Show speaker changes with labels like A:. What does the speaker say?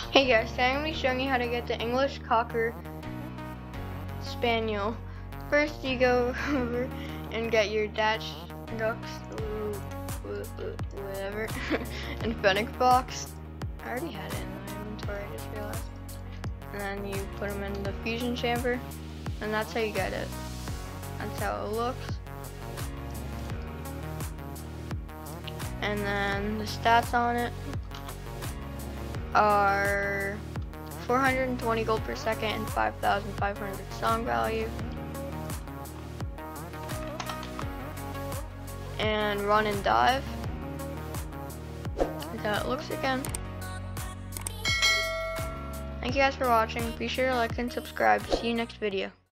A: Hey guys, today I'm going to be showing you how to get the English Cocker Spaniel. First you go over and get your Dutch ducks, whatever, and fennec box. I already had it in my inventory, I just realized. And then you put them in the fusion chamber, and that's how you get it. That's how it looks. And then the stats on it are 420 gold per second and 5,500 song value. And run and dive. That's how it looks again. Thank you guys for watching. Be sure to like and subscribe. See you next video.